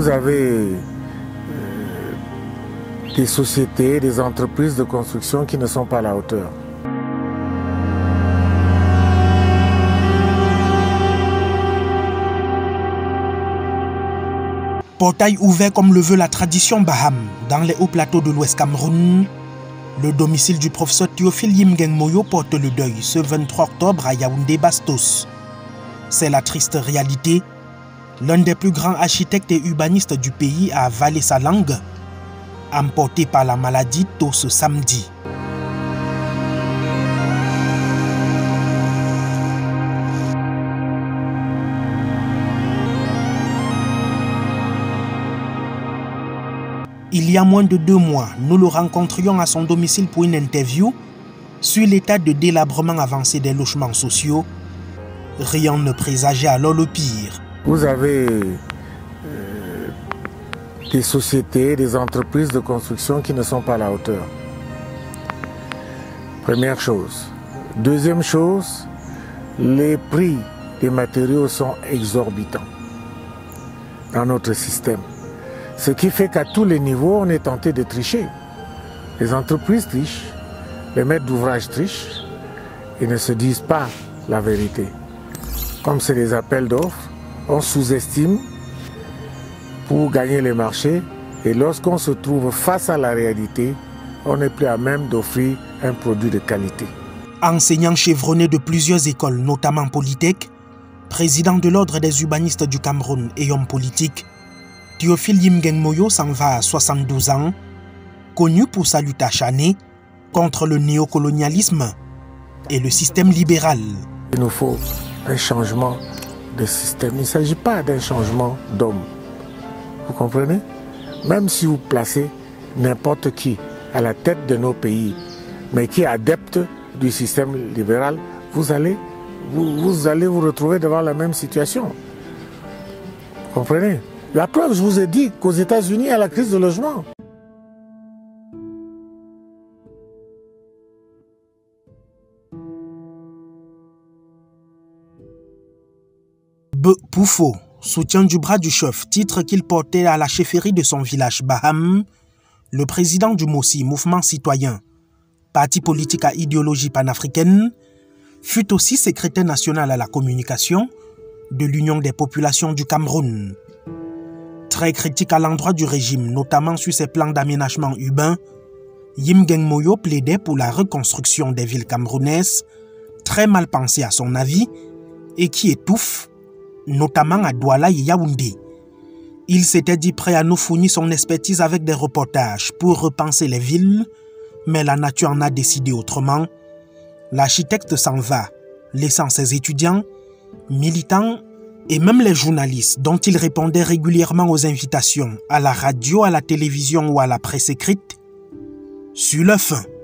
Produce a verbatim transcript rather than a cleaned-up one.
Vous avez euh, des sociétés, des entreprises de construction qui ne sont pas à la hauteur. Portail ouvert comme le veut la tradition Baham dans les hauts plateaux de l'Ouest Cameroun, le domicile du professeur Théophile Yimgeng Moyo porte le deuil ce vingt-trois octobre à Yaoundé Bastos. C'est la triste réalité. L'un des plus grands architectes et urbanistes du pays a avalé sa langue, emporté par la maladie tôt ce samedi. Il y a moins de deux mois, nous le rencontrions à son domicile pour une interview sur l'état de délabrement avancé des logements sociaux. Rien ne présageait alors le pire. Vous avez euh, des sociétés, des entreprises de construction qui ne sont pas à la hauteur. Première chose. Deuxième chose, les prix des matériaux sont exorbitants dans notre système. Ce qui fait qu'à tous les niveaux, on est tenté de tricher. Les entreprises trichent, les maîtres d'ouvrage trichent et ne se disent pas la vérité. Comme c'est des appels d'offres, on sous-estime pour gagner les marchés et lorsqu'on se trouve face à la réalité, on n'est plus à même d'offrir un produit de qualité. Enseignant chevronné de plusieurs écoles, notamment Polytech, président de l'Ordre des urbanistes du Cameroun et homme politique, Théophile Yimgeng Moyo s'en va à soixante-douze ans, connu pour sa lutte acharnée contre le néocolonialisme et le système libéral. Il nous faut un changement de système. Il ne s'agit pas d'un changement d'homme. Vous comprenez? Même si vous placez n'importe qui à la tête de nos pays, mais qui est adepte du système libéral, vous allez vous, vous allez vous retrouver devant la même situation. Vous comprenez? La preuve, je vous ai dit qu'aux États-Unis, il y a la crise de logement. B. Poufo, soutien du bras du chef, titre qu'il portait à la chefferie de son village Baham, le président du MOSI, Mouvement Citoyen, parti politique à idéologie panafricaine, fut aussi secrétaire national à la communication de l'Union des populations du Cameroun. Très critique à l'endroit du régime, notamment sur ses plans d'aménagement urbain, Yimgeng Moyo plaidait pour la reconstruction des villes camerounaises, très mal pensées à son avis, et qui étouffent, notamment à Douala et Yaoundé. Il s'était dit prêt à nous fournir son expertise avec des reportages pour repenser les villes, mais la nature en a décidé autrement. L'architecte s'en va, laissant ses étudiants, militants, et même les journalistes dont il répondait régulièrement aux invitations à la radio, à la télévision ou à la presse écrite, sur leur faim.